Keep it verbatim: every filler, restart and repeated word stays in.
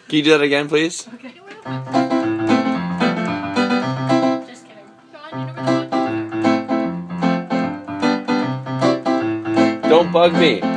Can you do that again, please? Okay. Just kidding. Sean, you know where the Don't bug me.